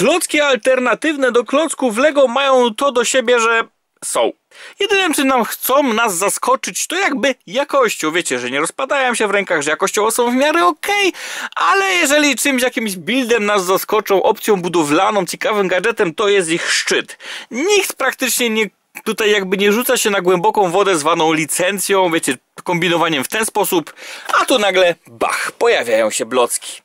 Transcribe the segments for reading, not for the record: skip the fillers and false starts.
klocki alternatywne do klocków Lego mają to do siebie, że są. Jedynym, czym nam chcą nas zaskoczyć, to jakby jakością. Wiecie, że nie rozpadają się w rękach, że jakościowo są w miarę okej, ale jeżeli czymś, jakimś buildem nas zaskoczą, opcją budowlaną, ciekawym gadżetem, to jest ich szczyt. Nikt praktycznie tutaj jakby nie rzuca się na głęboką wodę zwaną licencją, wiecie, kombinowaniem w ten sposób, a tu nagle, bach, pojawiają się blocki.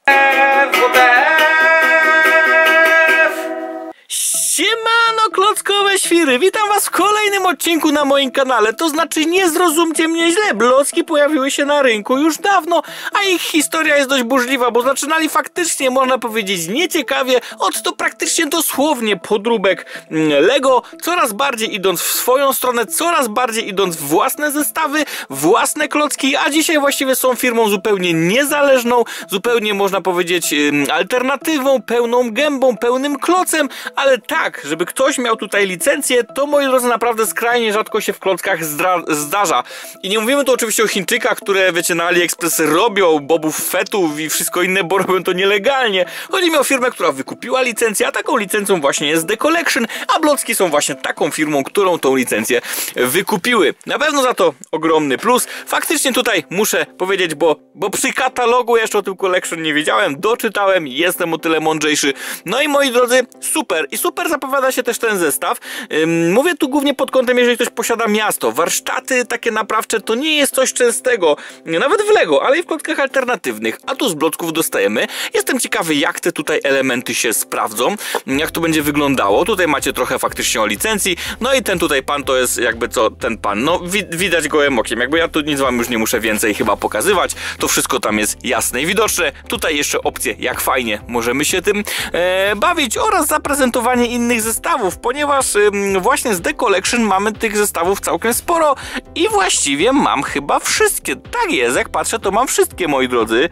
Siemano klockowe świry, witam was w kolejnym odcinku na moim kanale. To znaczy, nie zrozumcie mnie źle, blocki pojawiły się na rynku już dawno, a ich historia jest dość burzliwa, bo zaczynali faktycznie, można powiedzieć, nieciekawie, od to praktycznie dosłownie podróbek Lego, coraz bardziej idąc w swoją stronę, coraz bardziej idąc w własne zestawy, własne klocki, a dzisiaj właściwie są firmą zupełnie niezależną, zupełnie można powiedzieć alternatywą, pełną gębą, pełnym klocem, ale tak, żeby ktoś miał tutaj licencję, to moi drodzy, naprawdę skrajnie rzadko się w klockach zdarza. I nie mówimy tu oczywiście o Chińczykach, które, wiecie, na AliExpress robią bobów fetów i wszystko inne, bo robią to nielegalnie. Chodzi mi o firmę, która wykupiła licencję, a taką licencją właśnie jest The Collection, a blocki są właśnie taką firmą, którą tą licencję wykupiły. Na pewno za to ogromny plus. Faktycznie tutaj muszę powiedzieć, bo przy katalogu jeszcze o tym Collection nie wiedziałem, doczytałem, jestem o tyle mądrzejszy. No i moi drodzy, super. I super zapowiada się też ten zestaw. Mówię tu głównie pod kątem, jeżeli ktoś posiada miasto. Warsztaty takie naprawcze to nie jest coś częstego, nawet w Lego, ale i w klockach alternatywnych. A tu z blocków dostajemy. Jestem ciekawy, jak te tutaj elementy się sprawdzą, jak to będzie wyglądało. Tutaj macie trochę faktycznie o licencji. No i ten tutaj pan to jest jakby co ten pan. No widać gołym okiem. Jakby ja tu nic wam już nie muszę więcej chyba pokazywać. To wszystko tam jest jasne i widoczne. Tutaj jeszcze opcje, jak fajnie możemy się tym bawić oraz zaprezentowanie innych zestawów, ponieważ właśnie z The Collection mamy tych zestawów całkiem sporo i właściwie mam chyba wszystkie. Tak jest, jak patrzę, to mam wszystkie, moi drodzy.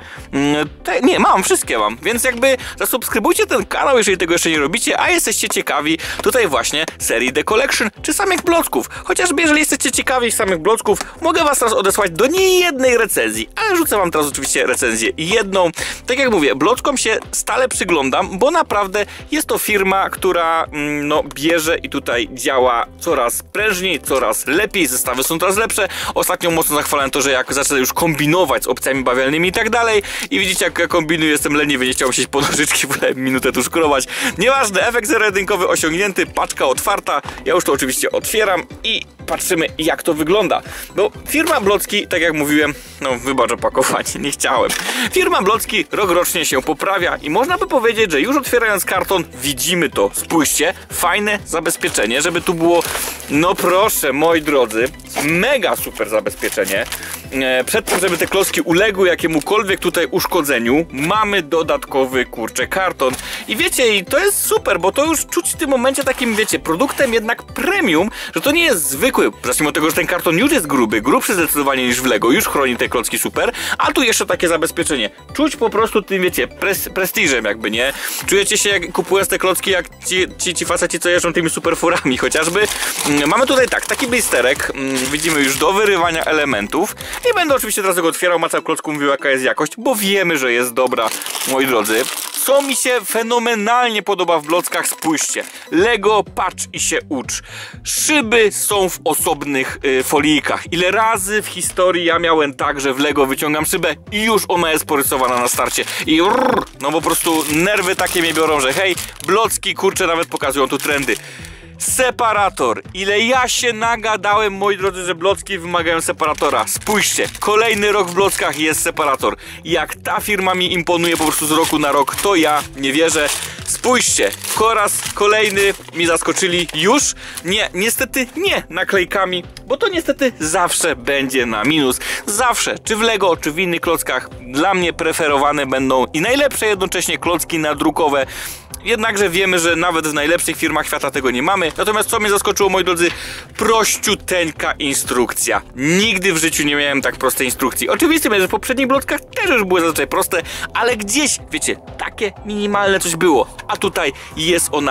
Nie, wszystkie mam, więc jakby zasubskrybujcie ten kanał, jeżeli tego jeszcze nie robicie, a jesteście ciekawi tutaj właśnie serii The Collection, czy samych blocków. Chociażby jeżeli jesteście ciekawi samych blocków, mogę was teraz odesłać do niejednej recenzji, ale rzucę wam teraz oczywiście recenzję jedną. Tak jak mówię, blockom się stale przyglądam, bo naprawdę jest to firma, która no bierze i tutaj działa coraz prężniej, coraz lepiej, zestawy są coraz lepsze. Ostatnio mocno zachwalałem to, że jak zacznę już kombinować z opcjami bawialnymi i tak dalej, i widzicie, jak ja kombinuję, jestem leniwy, nie chciałem siedzieć po nożyczki, wolałem minutę tu szkrować. Nieważne, efekt zero-jedynkowy osiągnięty, paczka otwarta, ja już to oczywiście otwieram i patrzymy, jak to wygląda. No, firma Blocki, tak jak mówiłem, no wybacz opakowanie, nie chciałem. Firma Blocki rokrocznie się poprawia i można by powiedzieć, że już otwierając karton widzimy to. Spójrzcie, fajne zabezpieczenie, żeby tu było, no proszę, moi drodzy, mega super zabezpieczenie. Przed tym, żeby te klocki uległy jakiemukolwiek tutaj uszkodzeniu, mamy dodatkowy, kurczę, karton. I wiecie, i to jest super, bo to już czuć w tym momencie takim, wiecie, produktem jednak premium, że to nie jest zwykły. Zacznijmy od tego, że ten karton już jest grubszy zdecydowanie niż w Lego, już chroni te klocki super, a tu jeszcze takie zabezpieczenie. Czuć po prostu tym, wiecie, prestiżem jakby, nie? Czujecie się, jak kupując te klocki, jak ci faceci, co jeżdżą tymi superfurami chociażby. Mamy tutaj taki blisterek, widzimy już do wyrywania elementów. Nie będę oczywiście teraz tego otwierał, macał klocku, mówił, jaka jest jakość, bo wiemy, że jest dobra, moi drodzy. Co mi się fenomenalnie podoba w blockach, spójrzcie. Lego, patrz i się ucz. Szyby są w osobnych folijkach. Ile razy w historii ja miałem tak, że w Lego wyciągam szybę i już ona jest porysowana na starcie. I no po prostu nerwy takie mnie biorą, że hej, blocki, kurczę, nawet pokazują tu trendy. Separator. Ile ja się nagadałem, moi drodzy, że blocki wymagają separatora. Spójrzcie, kolejny rok w blockach jest separator. Jak ta firma mi imponuje po prostu z roku na rok, to ja nie wierzę. Spójrzcie, po raz kolejny mi zaskoczyli już. Nie, niestety nie naklejkami, bo to niestety zawsze będzie na minus. Zawsze, czy w Lego, czy w innych klockach, dla mnie preferowane będą i najlepsze jednocześnie klocki nadrukowe. Jednakże wiemy, że nawet w najlepszych firmach świata tego nie mamy. Natomiast co mnie zaskoczyło, moi drodzy, prościuteńka instrukcja. Nigdy w życiu nie miałem tak prostej instrukcji. Oczywiście, że w poprzednich blockach też już były zazwyczaj proste, ale gdzieś, wiecie, takie minimalne coś było. A tutaj jest ona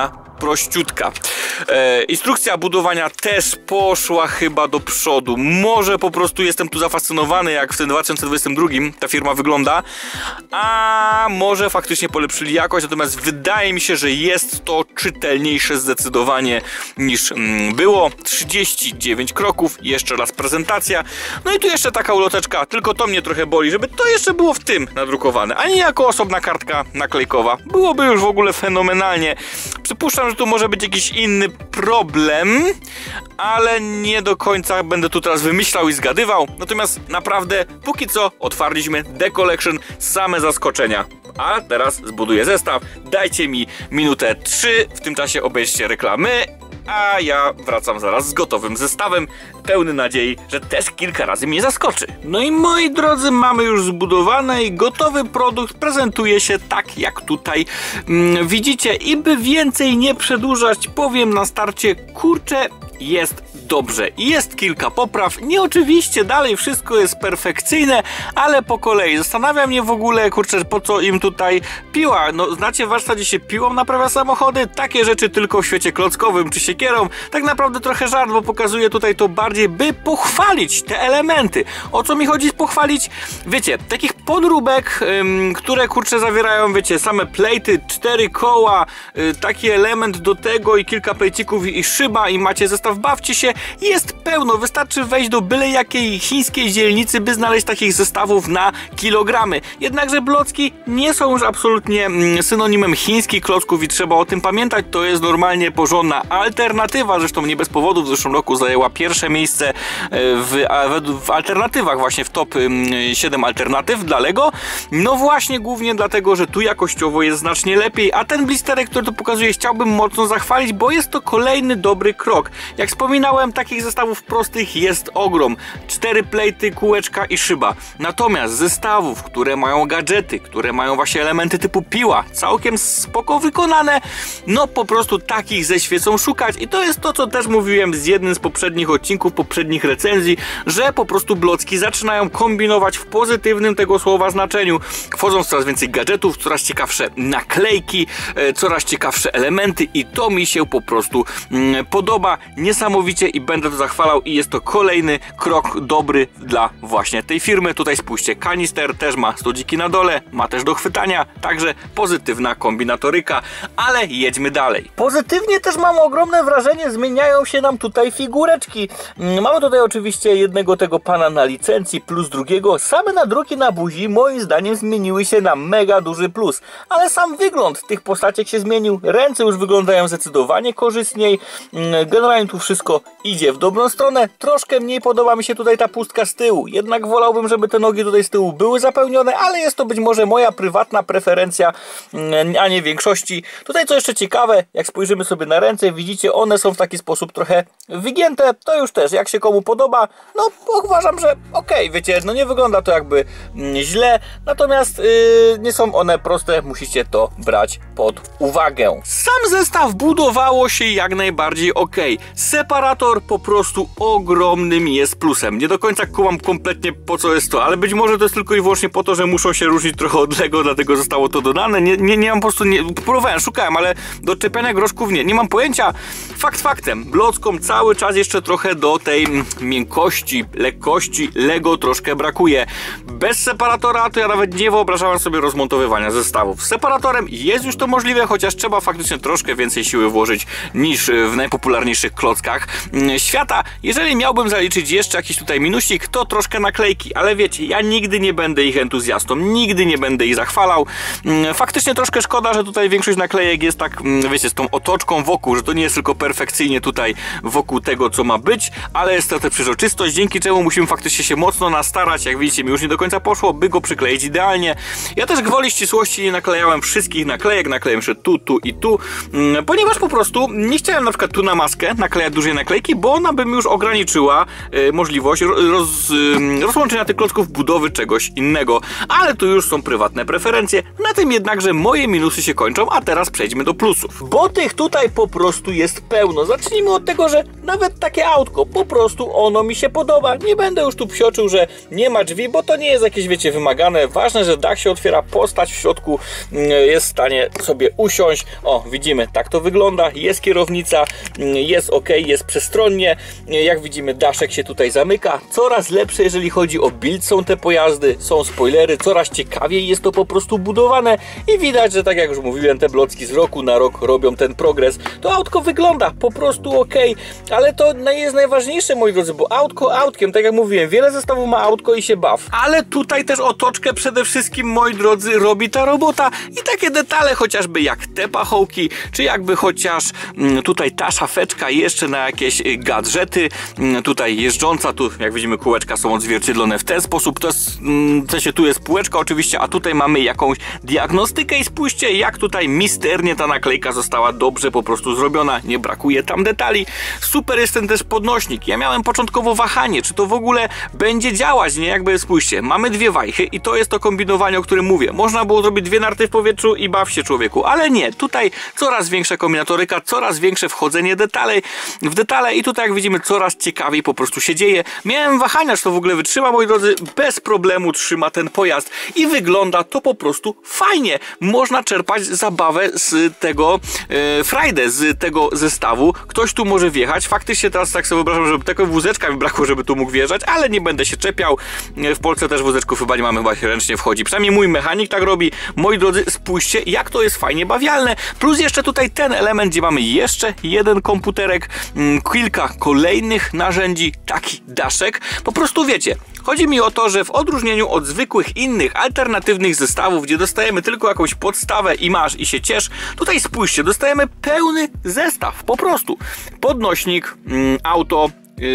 prościutka. Instrukcja budowania też poszła chyba do przodu. Może po prostu jestem tu zafascynowany, jak w tym 2022 ta firma wygląda, a może faktycznie polepszyli jakość, natomiast wydaje mi się, że jest to czytelniejsze zdecydowanie niż było. 39 kroków, jeszcze raz prezentacja. No i tu jeszcze taka uloteczka, tylko to mnie trochę boli, żeby to jeszcze było w tym nadrukowane, a nie jako osobna kartka naklejkowa. Byłoby już w ogóle fenomenalnie. Przypuszczam, że tu może być jakiś inny problem, ale nie do końca będę tu teraz wymyślał i zgadywał. Natomiast naprawdę, póki co otwarliśmy The Collection, same zaskoczenia. A teraz zbuduję zestaw. Dajcie mi minutę 3, w tym czasie obejrzcie reklamy, a ja wracam zaraz z gotowym zestawem, pełny nadziei, że też kilka razy mnie zaskoczy. No i moi drodzy, mamy już zbudowane i gotowy produkt prezentuje się tak, jak tutaj widzicie. I by więcej nie przedłużać, powiem na starcie, kurczę, jest dobrze. Jest kilka popraw. Nie oczywiście dalej wszystko jest perfekcyjne, ale po kolei. Zastanawia mnie w ogóle, kurczę, po co im tutaj piła. No, znacie, w warsztacie się piłą naprawia samochody? Takie rzeczy tylko w świecie klockowym czy siekierą. Tak naprawdę trochę żart, bo pokazuję tutaj to bardziej, by pochwalić te elementy. O co mi chodzi pochwalić? Wiecie, takich podróbek, które, kurczę, zawierają, wiecie, same plejty, 4 koła, taki element do tego i kilka plejcików i szyba i macie zestaw, bawcie się. Jest pełno, wystarczy wejść do byle jakiej chińskiej dzielnicy, by znaleźć takich zestawów na kilogramy. Jednakże blocki nie są już absolutnie synonimem chińskich klocków i trzeba o tym pamiętać. To jest normalnie porządna alternatywa, zresztą nie bez powodu w zeszłym roku zajęła pierwsze miejsce w alternatywach, właśnie w top 7 alternatyw dla Lego. No właśnie głównie dlatego, że tu jakościowo jest znacznie lepiej, a ten blisterek, który tu pokazuję, chciałbym mocno zachwalić, bo jest to kolejny dobry krok. Jak wspominałem, takich zestawów prostych jest ogrom. 4 plejty, kółeczka i szyba. Natomiast zestawów, które mają gadżety, które mają właśnie elementy typu piła, całkiem spoko wykonane, no po prostu takich ze świecą szukać. I to jest to, co też mówiłem z jednym z poprzednich odcinków, poprzednich recenzji, że po prostu blocki zaczynają kombinować w pozytywnym tego słowa znaczeniu. Wchodzą coraz więcej gadżetów, coraz ciekawsze naklejki, coraz ciekawsze elementy i to mi się po prostu podoba niesamowicie i będę to zachwalał i jest to kolejny krok dobry dla właśnie tej firmy. Tutaj spójrzcie, kanister też ma stodziki na dole, ma też do chwytania, także pozytywna kombinatoryka, ale jedźmy dalej. Pozytywnie też mam ogromne wrażenie, zmieniają się nam tutaj figureczki. Mamy tutaj oczywiście jednego tego pana na licencji plus drugiego. Same nadruki na buzi moim zdaniem zmieniły się na mega duży plus, ale sam wygląd tych postaciek się zmienił, ręce już wyglądają zdecydowanie korzystniej, generalnie tu wszystko idzie w dobrą stronę. Troszkę mniej podoba mi się tutaj ta pustka z tyłu, jednak wolałbym, żeby te nogi tutaj z tyłu były zapełnione, ale jest to być może moja prywatna preferencja, a nie większości. Tutaj co jeszcze ciekawe, jak spojrzymy sobie na ręce, widzicie, one są w taki sposób trochę wygięte, to już też jak się komu podoba, no uważam, że okej, wiecie, no nie wygląda to jakby źle, natomiast nie są one proste, musicie to brać pod uwagę. Sam zestaw budowało się jak najbardziej okej. Separator po prostu ogromnym jest plusem. Nie do końca kumam kompletnie po co jest to, ale być może to jest tylko i wyłącznie po to, że muszą się różnić trochę od Lego, dlatego zostało to dodane. Nie mam po prostu, próbowałem, szukałem, ale do czepiania groszków nie mam pojęcia. Fakt faktem, blockom cały czas jeszcze trochę do tej miękkości, lekkości Lego troszkę brakuje. Bez separatora to ja nawet nie wyobrażałem sobie rozmontowywania zestawów. Z separatorem jest już to możliwe, chociaż trzeba faktycznie troszkę więcej siły włożyć niż w najpopularniejszych klockach świata. Jeżeli miałbym zaliczyć jeszcze jakiś tutaj minusik, to troszkę naklejki, ale wiecie, ja nigdy nie będę ich entuzjastą, nigdy nie będę ich zachwalał. Faktycznie troszkę szkoda, że tutaj większość naklejek jest tak, wiecie, z tą otoczką wokół, że to nie jest tylko perfekcyjnie tutaj wokół tego, co ma być, ale jest to ta przezroczystość, dzięki czemu musimy faktycznie się mocno nastarać. Jak widzicie, mi już nie do końca poszło, by go przykleić idealnie. Ja też gwoli ścisłości nie naklejałem wszystkich naklejek, nakleję jeszcze tu i tu, ponieważ po prostu nie chciałem na przykład tu na maskę naklejać dużej naklejki, bo ona by mi już ograniczyła możliwość rozłączenia tych klocków, budowy czegoś innego, ale tu już są prywatne preferencje. Na tym jednakże moje minusy się kończą, a teraz przejdźmy do plusów, bo tych tutaj po prostu jest pełno. Zacznijmy od tego, że nawet takie autko, po prostu ono mi się podoba. Nie będę już tu psioczył, że nie ma drzwi, bo to nie jest jakieś, wiecie, wymagane. Ważne, że dach się otwiera, postać w środku jest w stanie sobie usiąść. O, widzimy, tak to wygląda. Jest kierownica, jest ok, jest przestronnie. Jak widzimy, daszek się tutaj zamyka. Coraz lepsze, jeżeli chodzi o build są te pojazdy, są spoilery, coraz ciekawiej jest to po prostu budowane i widać, że tak jak już mówiłem, te blocki z roku na rok robią ten progres. To autko wygląda po prostu ok, ale to jest najważniejsze, moi drodzy, bo autko autkiem, tak jak mówiłem, wiele zestawów ma autko i się baw. Ale tutaj też otoczkę przede wszystkim, moi drodzy, robi ta robota i takie detale chociażby jak te pachołki, czy jakby chociaż tutaj ta szafeczka jeszcze na jakieś gadżety, tutaj jeżdżąca, tu jak widzimy kółeczka są odzwierciedlone w ten sposób, to jest, w sensie tu jest półeczka oczywiście, a tutaj mamy jakąś diagnostykę i spójrzcie, jak tutaj misternie ta naklejka została dobrze po prostu zrobiona, nie brakuje tam detali. Super jest ten też podnośnik. Ja miałem początkowo wahanie, czy to w ogóle będzie działać, nie? Jakby spójrzcie, mamy dwie wajchy i to jest to kombinowanie, o którym mówię. Można było zrobić dwie narty w powietrzu i baw się, człowieku, ale nie. Tutaj coraz większa kombinatoryka, coraz większe wchodzenie w detale i tutaj jak widzimy coraz ciekawiej po prostu się dzieje. Miałem wahania, czy to w ogóle wytrzyma, moi drodzy, bez problemu trzyma ten pojazd i wygląda to po prostu fajnie. Można czerpać zabawę z tego frajdę, z tego zestawu. Ktoś tu może wjechać. Faktycznie teraz tak sobie wyobrażam, żeby tego wózeczka mi brakło, żeby tu mógł wjeżdżać, ale nie będę się czepiał. W Polsce też wózeczków chyba nie mamy, chyba się ręcznie wchodzi. Przynajmniej mój mechanik tak robi. Moi drodzy, spójrzcie, jak to jest fajnie bawialne. Plus jeszcze tutaj ten element, gdzie mamy jeszcze jeden komputerek, kilka kolejnych narzędzi, taki daszek. Po prostu wiecie, chodzi mi o to, że w odróżnieniu od zwykłych innych alternatywnych zestawów, gdzie dostajemy tylko jakąś podstawę i masz i się ciesz, tutaj spójrzcie, dostajemy pełny zestaw, po prostu. Podnośnik, auto,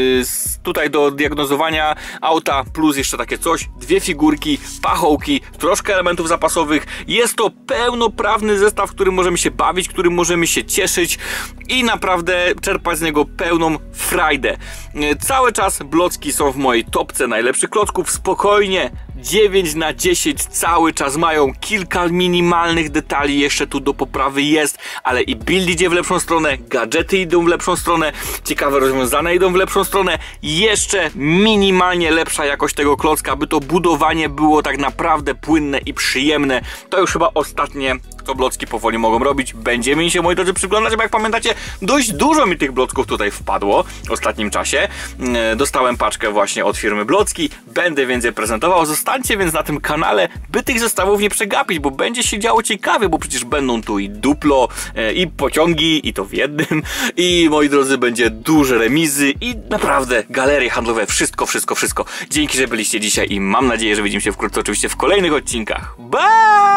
tutaj do diagnozowania auta, plus jeszcze takie coś, dwie figurki, pachołki, troszkę elementów zapasowych. Jest to pełnoprawny zestaw, którym możemy się bawić, którym możemy się cieszyć i naprawdę czerpać z niego pełną frajdę. Cały czas blocki są w mojej topce najlepszych klocków, spokojnie 9 na 10 cały czas mają kilka minimalnych detali, jeszcze tu do poprawy jest, ale i build idzie w lepszą stronę, gadżety idą w lepszą stronę, ciekawe rozwiązania idą w lepszą stronę, jeszcze minimalnie lepsza jakość tego klocka, aby to budowanie było tak naprawdę płynne i przyjemne. To już chyba ostatnie, co blocki powoli mogą robić. Będziemy mi się, moi drodzy, przyglądać, bo jak pamiętacie, dość dużo mi tych blocków tutaj wpadło w ostatnim czasie. Dostałem paczkę właśnie od firmy Blocki, będę więcej prezentował. Zostańcie więc na tym kanale, by tych zestawów nie przegapić, bo będzie się działo ciekawie, bo przecież będą tu i duplo, i pociągi, i to w jednym, i moi drodzy, będzie duże remizy i naprawdę galerie handlowe, wszystko. Dzięki, że byliście dzisiaj i mam nadzieję, że widzimy się wkrótce oczywiście w kolejnych odcinkach. Bye!